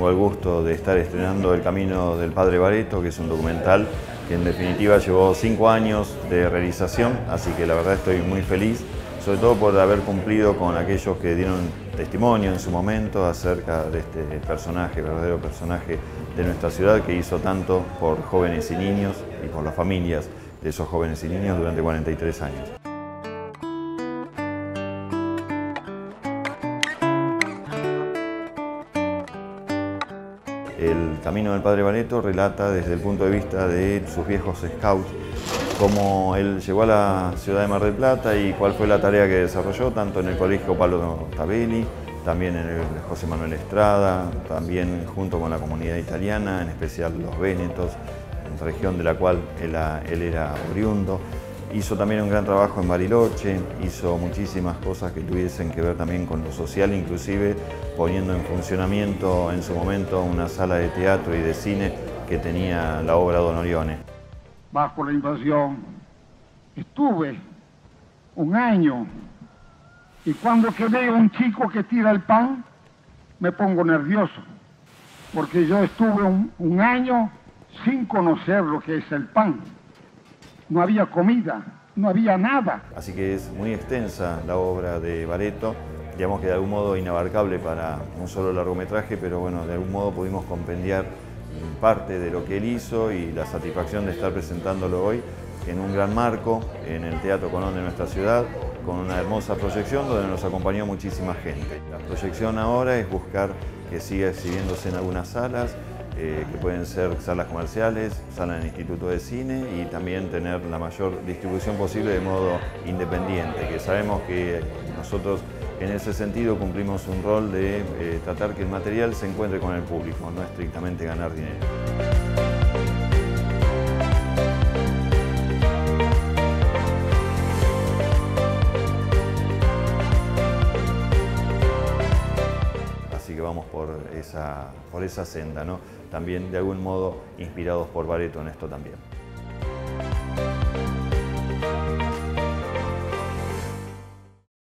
tengo el gusto de estar estrenando El Camino del Padre Bareto, que es un documental que en definitiva llevó 5 años de realización, así que la verdad estoy muy feliz, sobre todo por haber cumplido con aquellos que dieron testimonio en su momento acerca de este personaje, verdadero personaje de nuestra ciudad, que hizo tanto por jóvenes y niños y por las familias de esos jóvenes y niños durante 43 años. El Camino del Padre Bareto relata desde el punto de vista de sus viejos scouts cómo él llegó a la ciudad de Mar del Plata y cuál fue la tarea que desarrolló, tanto en el Colegio Pablo Tabelli, también en el José Manuel Estrada, también junto con la comunidad italiana, en especial los Vénetos, región de la cual él era oriundo. Hizo también un gran trabajo en Bariloche, hizo muchísimas cosas que tuviesen que ver también con lo social, inclusive poniendo en funcionamiento en su momento una sala de teatro y de cine que tenía la obra Don Orione. Bajo la invasión estuve un año y cuando que veo un chico que tira el pan me pongo nervioso porque yo estuve un año sin conocer lo que es el pan. No había comida, no había nada. Así que es muy extensa la obra de Bareto, digamos que de algún modo inabarcable para un solo largometraje, pero bueno, de algún modo pudimos compendiar parte de lo que él hizo y la satisfacción de estar presentándolo hoy en un gran marco, en el Teatro Colón de nuestra ciudad, con una hermosa proyección donde nos acompañó muchísima gente. La proyección ahora es buscar que siga exhibiéndose en algunas salas, que pueden ser salas comerciales, salas del Instituto de Cine y también tener la mayor distribución posible de modo independiente, que sabemos que nosotros en ese sentido cumplimos un rol de tratar que el material se encuentre con el público, no estrictamente ganar dinero. Así que vamos por esa senda, ¿no? También de algún modo inspirados por Bareto en esto también.